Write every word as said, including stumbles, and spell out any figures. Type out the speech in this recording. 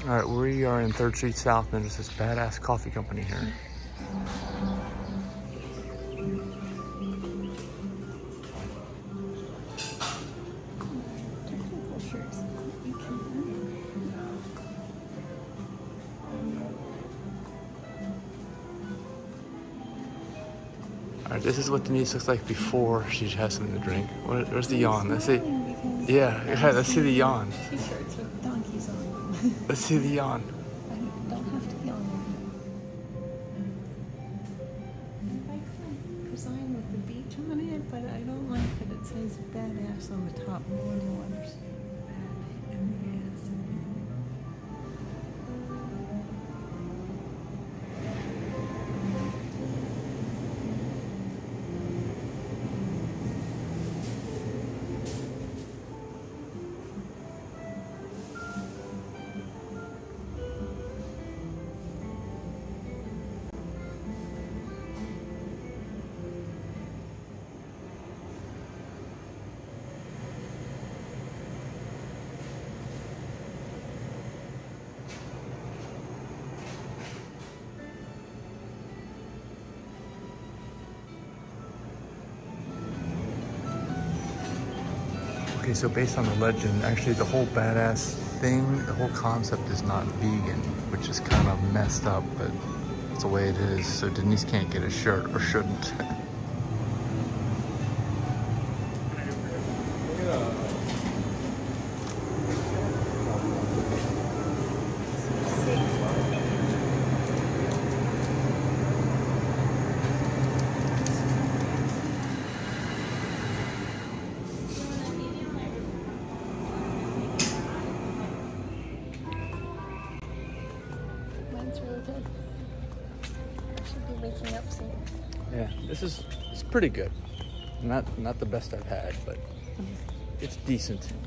All right, we are in third Street South, and there's this badass coffee company here. All right, this is what Denise looks like before she has something to drink. Where, where's the yawn? Let's see. Yeah, yeah, let's see the yawn. T-shirts with donkeys on. Let's see the yawn. I don't have to yawn. I like the design with the beach on it, but I don't like that it says badass on the top. No one will understand. Okay, so based on the legend, actually the whole badass thing, the whole concept is not vegan, which is kind of messed up, but it's the way it is. So Denise can't get a shirt, or shouldn't. Really good. I should be waking up soon. Yeah, this is it's pretty good. Not not the best I've had, but it's decent.